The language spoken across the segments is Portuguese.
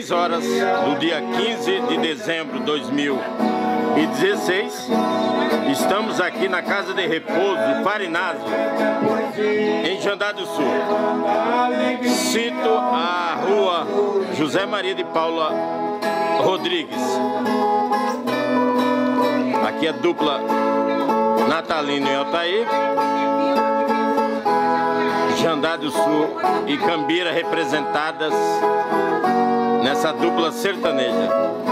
6 horas do dia 15 de dezembro de 2016. Estamos aqui na Casa de Repouso de Farinazzo, em Jandar do Sul. Cito a rua José Maria de Paula Rodrigues. Aqui a dupla Natalino e Altair. Jandar do Sul e Cambira representadas nessa dupla sertaneja.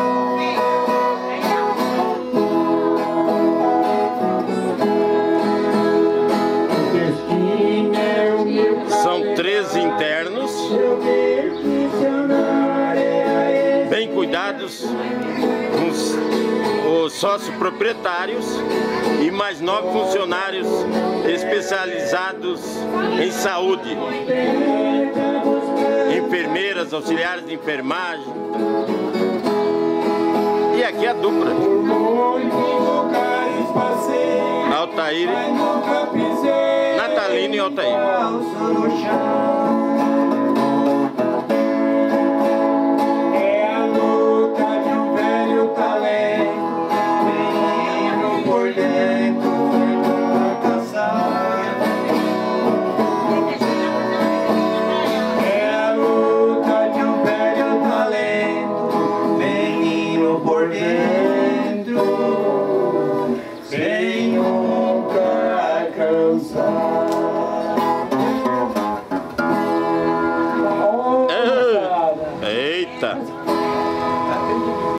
São 13 internos, bem cuidados, os sócios proprietários e mais 9 funcionários especializados em saúde, enfermeiras, auxiliares de enfermagem. E aqui a dupla Altair, Natalino e Altair. Por dentro, sem nunca cansar.